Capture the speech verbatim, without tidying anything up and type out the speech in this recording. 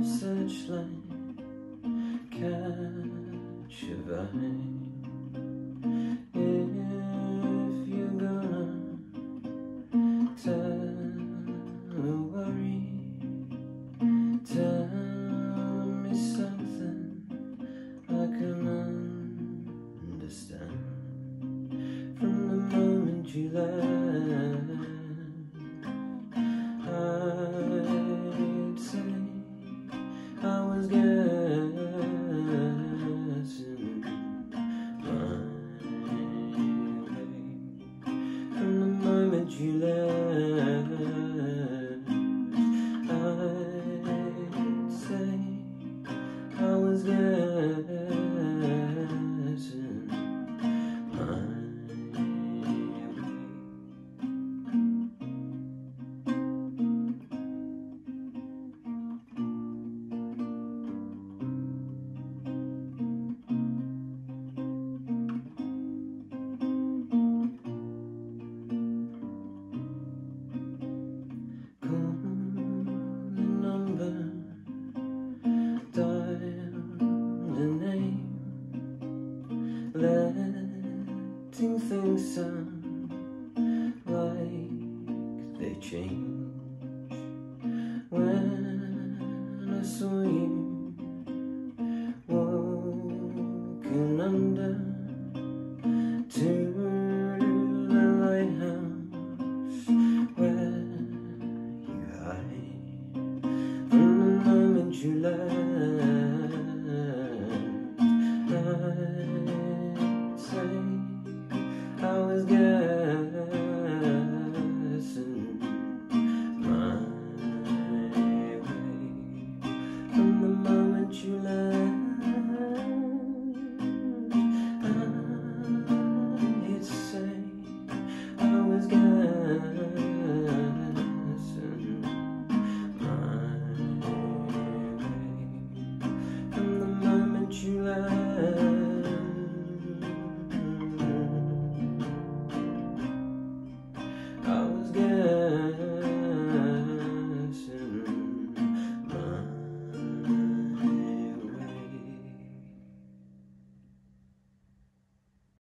searchlight, catch a vibe. If you're gonna tell a worry, tell me something I can understand. From the moment you left, I'd say I was guessing my way. From the moment you left, I'd say I was guessing my way. Letting things sound like they change. When I saw you